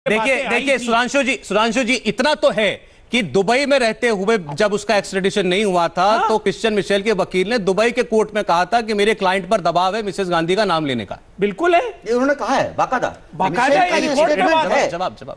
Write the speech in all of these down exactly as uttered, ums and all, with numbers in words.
देखिए देखिए सुधांशु जी, सुधांशु जी इतना तो है कि दुबई में रहते हुए जब उसका एक्स्ट्रेडिशन नहीं हुआ था हाँ? तो क्रिश्चियन मिशेल के वकील ने दुबई के कोर्ट में कहा था कि मेरे क्लाइंट पर दबाव है मिसेस गांधी का नाम लेने का। बिल्कुल है, ये उन्होंने कहा है बाकायदा बाकायदा जवाब जवाब जवाब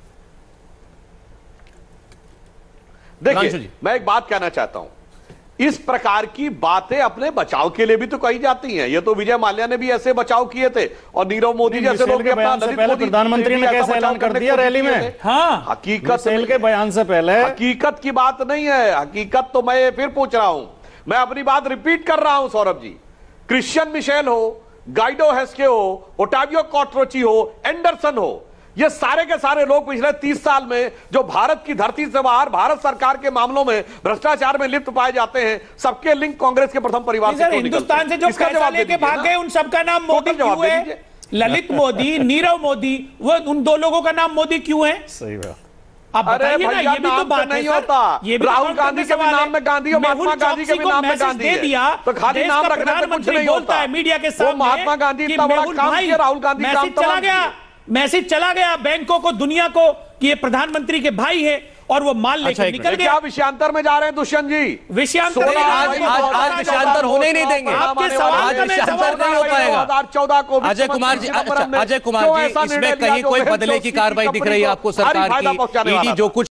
देखिए मैं एक बात कहना चाहता हूं, इस प्रकार की बातें अपने बचाव के लिए भी तो कही जाती हैं। ये तो विजय माल्या ने भी ऐसे बचाव किए थे और नीरव मोदी जैसे लोग अपना ललित मोदी प्रधानमंत्री ने कैसे ऐलान कर दिया रैली में। हाँ, हकीकत के बयान से पहले हकीकत की बात नहीं है। हकीकत तो मैं फिर पूछ रहा हूं, मैं अपनी बात रिपीट कर रहा हूं सौरभ जी। क्रिश्चियन मिशेल हो, गाइडो हेस्के हो, ओटावियो कॉट्रोची हो, एंडरसन हो, ये सारे के सारे लोग पिछले तीस साल में जो भारत की धरती से बाहर भारत सरकार के मामलों में भ्रष्टाचार में लिप्त पाए जाते हैं, सबके लिंक कांग्रेस के प्रथम परिवार से हिंदुस्तान से जो पैसा लेके भाग गए उन सबका नाम मोदी क्यों है? ललित मोदी, नीरव मोदी, वो उन दो लोगों का नाम मोदी क्यों है? सही बात। अब बताइए ना, ये भी तो बात नहीं होता। ये भी राहुल गांधी के नाम में गांधी और महात्मा गांधी के नाम में गांधी दे दिया तो खाली नाम रखने से कुछ नहीं होता है मीडिया के सामने। महात्मा गांधी इतना बड़ा काम किया, राहुल गांधी काम चला गया, मैसेज चला गया बैंकों को, दुनिया को कि ये प्रधानमंत्री के भाई है और वो माल लेकर निकल गया। क्या विषयांतर में जा रहे हैं दुष्यंत जी? विषयांतर आज आज विषयांतर होने ही नहीं देंगे। आपके सवाल का मैं जवाब नहीं हो पाएगा। दो हज़ार चौदह को अजय कुमार जी, अजय कुमार जी, इसमें कहीं कोई बदले की कार्रवाई दिख रही है आपको सरकार की? ईडी जो कुछ